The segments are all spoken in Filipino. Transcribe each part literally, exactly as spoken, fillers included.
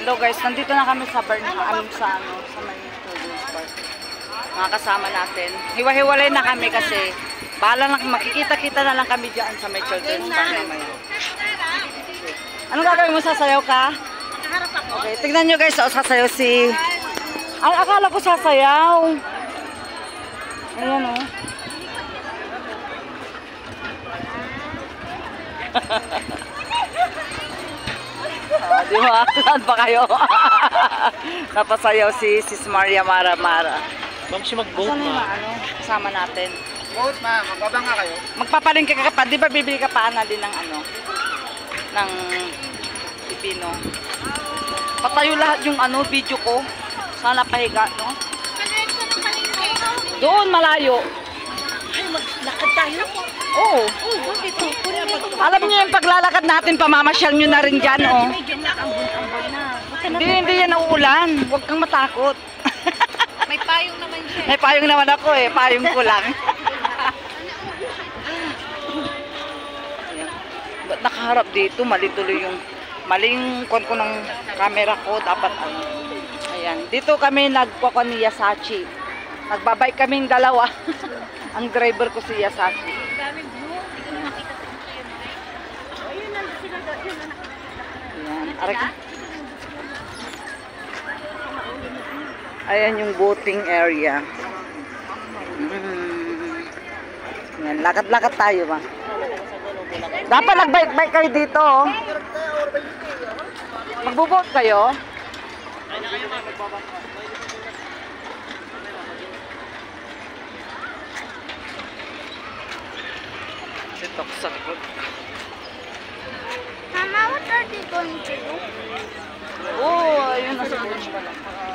Hello guys, nandito na kami sa Burnham, sa ano, sa may children's park. Mga kasama natin. Hiwa-hiwalay na kami kasi bahala lang, makikita-kita na lang kami dyan sa may children's park mamaya. Anong gagawin mo? Sasayaw ka? Okay, tignan nyo guys, oh, sasayaw si... Ay, akala ko sasayaw. Ayan oh. Ah, di ba? Saan pa kayo? Napasayaw si Sis Maria Mara Mara. Ma'am, siya mag-vote, Saan yung ma. ano, kasama natin? Vote, ma'am. Magbabanga kayo. Magpapalingki ka pa. Di ba bibili ka pa na din ng ano? Ng pipino. Patayo lahat yung ano, video ko. Sana pahiga, no? Doon, malayo. Ay, maglakad tayo. Oo. Oh, bakit? Alam niyo yung paglalakad natin, pamamasyal nyo na rin dyan, oh. Medyo na ambon-ambon na. Hindi, hindi yan nauulan. Huwag kang matakot. May payong naman siya. May payong naman ako eh. Payong ko lang. Ayan. Ba't nakaharap dito? Mali tuloy yung... Maling kon ko ng camera ko. Dapat ano. Ayan. Dito kami nagpako ni Yasachi. Nagbabike kaming dalawa. Ang driver ko si Yasachi. Daming blue. Hindi ko makita sa yun. Ayun na sila doon. Ayan. Aray ka. Ayan yung boating area. Mm. Ayan, lakad-lakad tayo ba? Dapat nag-bike-bike kayo dito. Oh. Magbo-boat kayo? Sitok sa likod. Mama, what are they going to do? Oh, ayun nasa beach pala.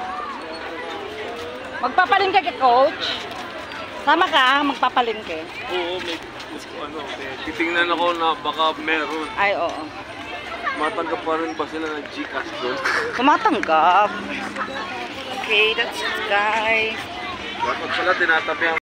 Magpapalingke ka, coach? Sama ka, magpapalingke. Oo, may ano, may titingnan ako na baka meron. Ay, oo. Matanggap pa rin ba sila ng Gcash doon? Tumatanggap. Okay, that's it, guys. Dapat pala tinatabi ang